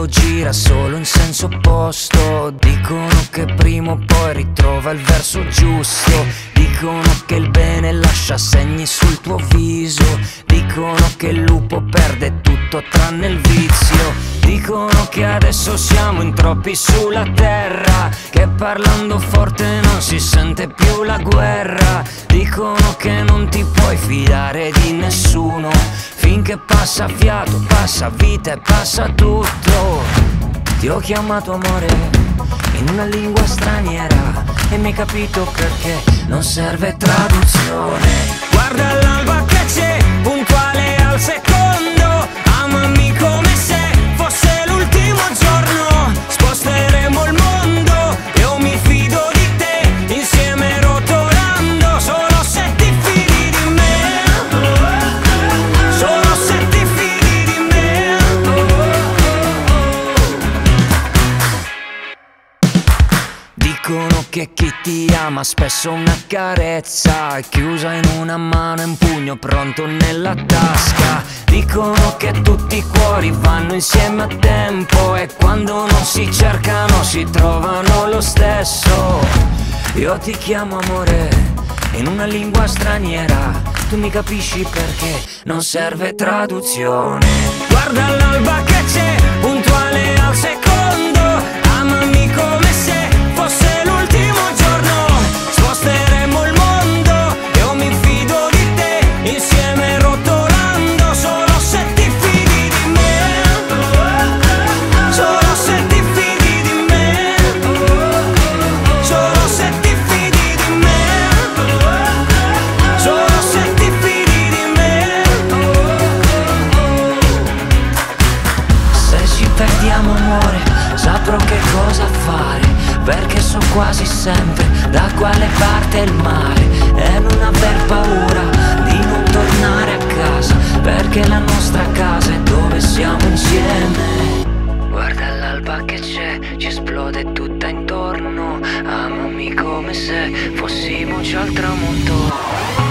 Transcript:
gira solo in senso opposto. Dicono che prima o poi ritrova il verso giusto. Dicono che il bene lascia segni sul tuo viso. Dicono che il lupo perde tutto tranne il vizio. Dicono che adesso siamo in troppi sulla terra, che parlando forte non si sente più la guerra. Dicono che non ti puoi fidare di nessuno, finché passa fiato, passa vita e passa tutto. Ti ho chiamato amore in una lingua straniera e mi hai capito perché non serve traduzione. Guarda l'alba che c'è, puntuale al secondo. Amami come se fosse l'ultimo giorno. Sposteremo il mondo, io mi fido di te, insieme rotolando. Solo se ti fidi di me, solo se ti fidi di me. Dicono che chi ti ama spesso una carezza è chiusa in una mano e un pugno pronto nella tasca. Dicono che tutti i cuori vanno insieme a tempo e quando non si cercano si trovano lo stesso. Io ti chiamo amore in una lingua straniera, tu mi capisci perché non serve traduzione. Guarda l'alba che c'è, puntuale al secondo. Amami come se fosse l'ultimo giorno. Sposteremo il mondo, io mi fido di te, insieme rotolando. Solo se ti fidi di me, solo se ti fidi di me, solo se ti fidi di me, solo se ti fidi di me. Se ci perdiamo amore, saprò che cosa fare, perché so quasi sempre da quale parte è il mare. E non aver paura di non tornare a casa, perché la nostra casa è dove siamo insieme. Guarda l'alba che c'è, ci esplode tutta intorno. Amami come se fossimo già al tramonto.